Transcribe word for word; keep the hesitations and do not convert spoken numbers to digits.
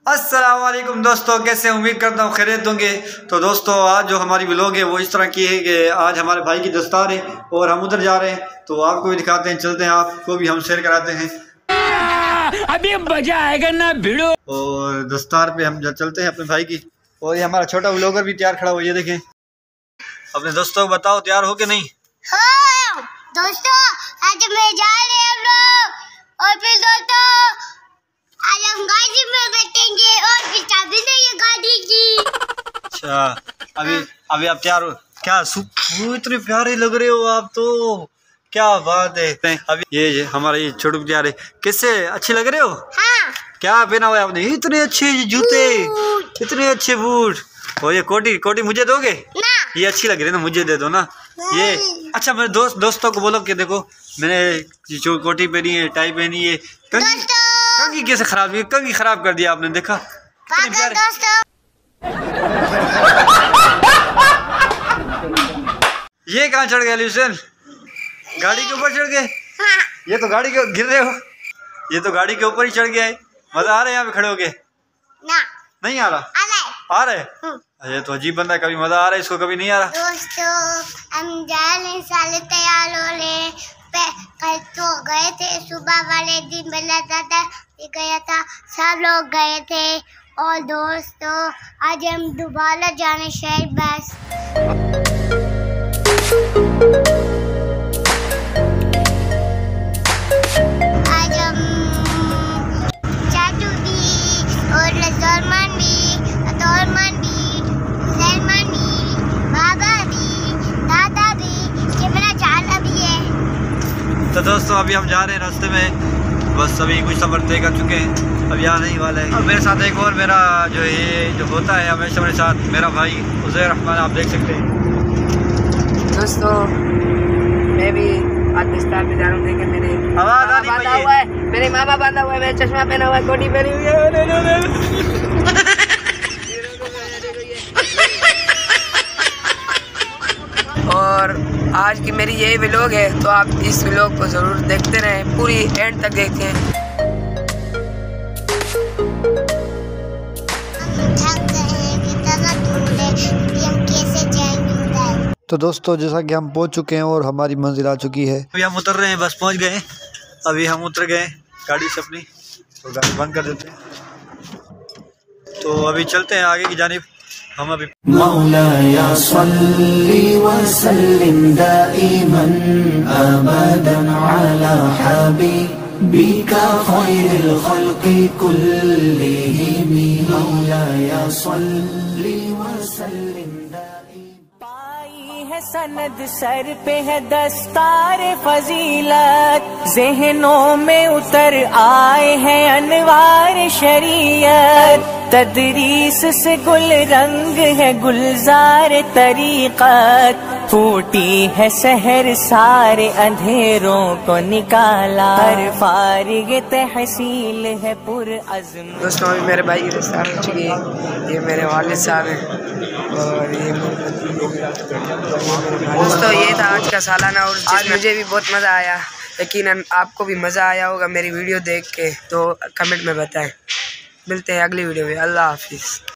अस्सलाम वालेकुम दोस्तों, कैसे उम्मीद करता हूँ खैरियत होंगे। तो दोस्तों आज जो हमारी व्लॉग है वो इस तरह की है कि आज हमारे भाई की दस्तार है और हम उधर जा रहे हैं, तो आपको भी दिखाते हैं, चलते हैं, आपको भी हम शेयर कराते हैं। अभी मजा आएगा ना भिड़ो। और दस्तार पे हम चलते हैं अपने भाई की। और ये हमारा छोटा व्लॉगर भी तैयार खड़ा हुआ, ये देखें। अपने दोस्तों को बताओ तैयार हो के नहीं? हाँ दोस्तों, आज मैं जा रहे हैं हम लोग। और फिर दोस्तों आज हम गाड़ी में बैठेंगे और फिर चाबी नहीं है गाड़ी की। अच्छा, अभी अभी आप तैयार हो क्या? इतने प्यारे लग रहे हो आप तो, क्या बात है। अभी ये, ये हमारा ये छोटू तैयार है, किससे अच्छे लग रहे हो? हाँ। क्या पहना हुआ है आपने? इतने अच्छे जूते, इतने अच्छे बूट, और ये कोटी कोटी मुझे दोगे ना? ये अच्छी लग रही है ना, मुझे दे दो ना ये। अच्छा मेरे दोस्त दोस्तों को बोलो कि देखो मैंने जो कोटी पहनी है, टाई पहनी है। कंगी कंगी कैसे खराब है, कंगी खराब कर दिया आपने, देखा? ये कहाँ चढ़ गया ल्यूसन? गाड़ी के ऊपर चढ़ गए? ये तो गाड़ी के गिर रहे हो, ये तो गाड़ी के ऊपर ही चढ़ गया है। मजा आ रहा है यहाँ पे खड़े होके? ना। नहीं आ रहा? आ रहा है। ये तो अजीब बंदा है, कभी मजा आ रहा है इसको, कभी नहीं आ रहा। दोस्तों हम जा रहे साले तैयार हो रहे। कल तो गए थे सुबह वाले दिन, मेला दादा भी गया था, सब लोग गए थे। और दोस्तों आज हम दोबारा जाने शहर बस। आज हम चाचू भी और रजौरमान भी, अतौरमान भी, सलमान भी, बाबा भी, दादा भी, ये मेरा चाचा भी है। तो दोस्तों अभी हम जा रहे हैं रास्ते में, बस अभी कुछ सफर तय कर चुके हैं, अब यहाँ नहीं वाले हैं। अब मेरे साथ एक और मेरा जो ये जो होता है हमेशा मेरे साथ, मेरा भाई उज़ैर रहमान, आप देख सकते हैं। दोस्तों मैं भी आज दस्तार पे जा रहा हूँ, देखें मेरे आवाज आ बांधा हुआ है, मेरे मामा बांधा हुआ है, मेरा चश्मा पहना हुआ है, कोटी पहनी हुई है। और आज की मेरी यही व्लॉग है, तो आप इस व्लॉग को जरूर देखते रहें, पूरी एंड तक देखें। तो दोस्तों जैसा कि हम पहुंच चुके हैं और हमारी मंजिल आ चुकी है, अभी हम उतर रहे हैं, बस पहुंच गए। अभी हम उतर गए गाड़ी से अपनी, तो गाड़ी बंद कर देते हैं, तो अभी चलते हैं आगे की जानिब। हम अभी मौलाया सल्ली व सल्लिम दाइमन अबदन अला हबीबिका खैरिल खल्क़ि कुल्लिहिम। मौलाया सल्ली व सल्लिम है सनद सर पे है दस्तार फजीलत, ज़हनों में उतर आए हैं अनवार शरीयत। तदरीस से गुल रंग है गुलजार तरीक़त, फूटी है शहर सारे अंधेरों को निकाला, हर फारिग तहसील है पुर अज़्म। दोस्तों अभी मेरे भाई की दस्तार हो चुकी है, ये मेरे वालिद साहब हैं और ये दोस्तों ये था आज का सालाना। और आज मुझे भी बहुत मज़ा आया, यकीनन आपको भी मज़ा आया होगा मेरी वीडियो देख के, तो कमेंट में बताएं। मिलते हैं अगली वीडियो में, अल्लाह हाफिज़।